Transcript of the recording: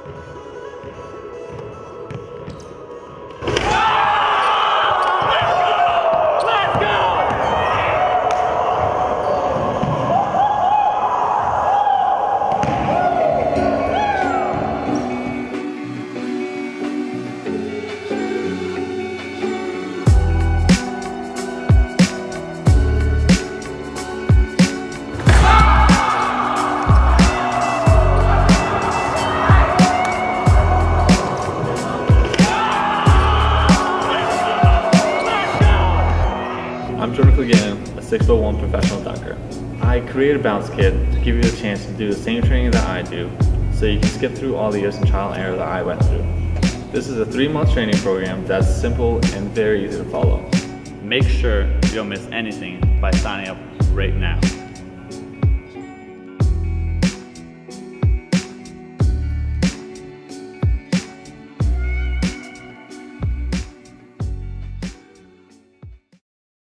I'm a 6'1" professional dunker. I created a bounce kit to give you the chance to do the same training that I do, so you can skip through all the years of trial and error that I went through. This is a 3-month training program that's simple and very easy to follow. Make sure you don't miss anything by signing up right now.